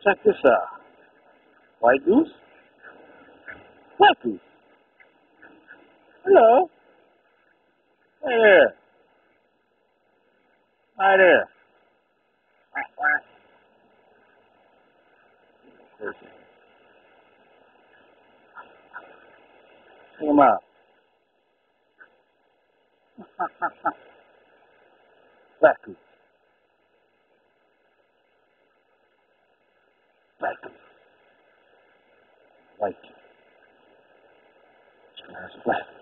check this out. White goose, black goose. Hello. Hey there. Hi there. Quack, quack. Perfect. Check him out. Black goose, black goose, white goose. Black.